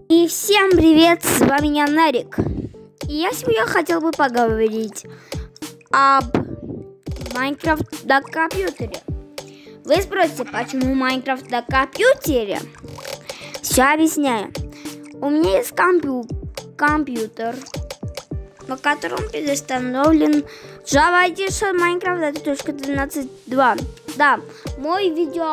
И всем привет, с вами я, Нарик. И я сегодня хотел бы поговорить об Майнкрафт на компьютере. Вы спросите, почему Майнкрафт на компьютере? Все объясняю. У меня есть компьютер, на котором предустановлен Java Edition Minecraft 1.12.2. Да, мой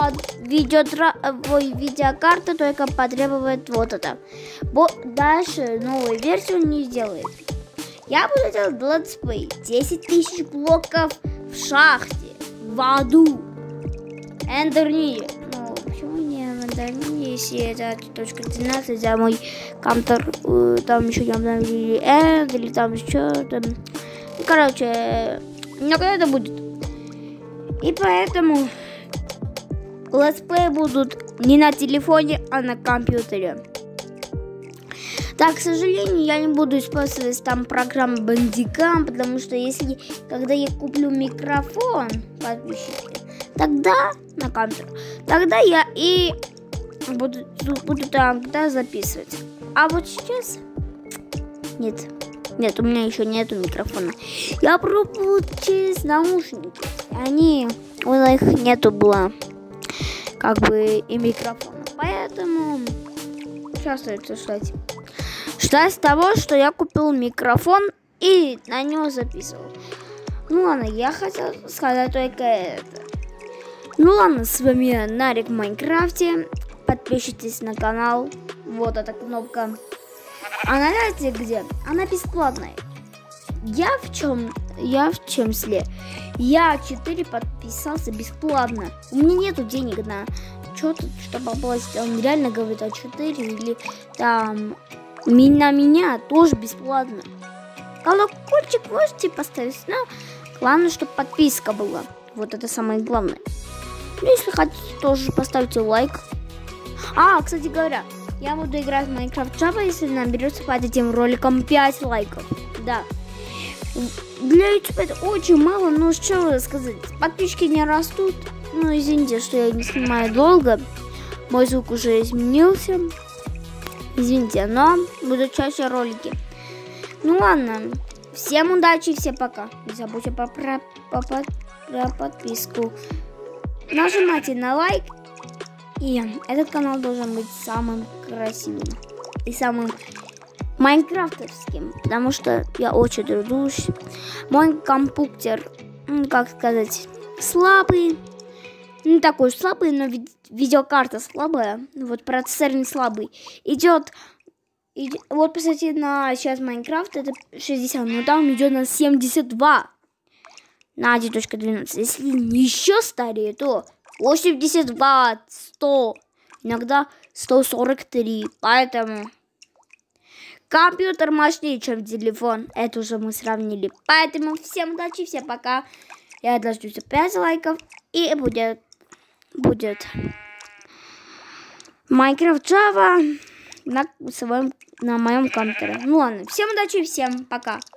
видеокарта только потребует вот это. Дальше новую версию не сделает. Я буду делать летсплей 10 тысяч блоков в шахте, в аду, эндермире. Ну, почему не в эндермире, если это 1.13, а мой компьютер там еще не обновили энд, или там еще там. Короче, но когда это будет. И поэтому летсплеи будут не на телефоне, а на компьютере. Так, к сожалению, я не буду использовать там программу Bandicam, потому что когда я куплю микрофон, подписчики, тогда на компьютер, тогда я и буду тогда записывать. А вот сейчас нет, у меня еще нету микрофона. Я пробую через наушники. У них нету было как бы и микрофона. Поэтому сейчас остается ждать того, что я купил микрофон и на него записывал. Ну ладно, я хотел сказать только это. Ну ладно, с вами я, Нарик в Майнкрафте. Подпишитесь на канал. Вот эта кнопка. Она знаете где? Она бесплатная. Я в чемсле. Я 4 подписался бесплатно. У меня нету денег на что-то, чтобы оплатить. Он реально говорит, 4 или там на меня тоже бесплатно. Колокольчик можете поставить, но главное, чтобы подписка была. Вот это самое главное. Ну, если хотите, тоже поставьте лайк. Кстати говоря, я буду играть в Minecraft Java, если наберется под этим роликом 5 лайков. Да. Для YouTube это очень мало, но что сказать, подписчики не растут. Ну, извините, что я не снимаю долго. Мой звук уже изменился. Извините, но будут чаще ролики. Ну ладно. Всем удачи, всем пока. Не забудьте про подписку. Нажимайте на лайк. И этот канал должен быть самым красивым и самым майнкрафтовским, потому что я очень трудусь. Мой компьютер, как сказать, слабый. Не такой слабый, но видеокарта слабая. Вот процессор не слабый. Идет вот, посмотрите, на сейчас Майнкрафт это 60, но там идет на 72. На 1.12. Если еще старее, то 82, 100, иногда 143. Поэтому компьютер мощнее, чем телефон. Это уже мы сравнили. Поэтому всем удачи, всем пока. Я дождусь 5 лайков. И будет Minecraft Java на моем компьютере. Ну ладно, всем удачи, всем пока.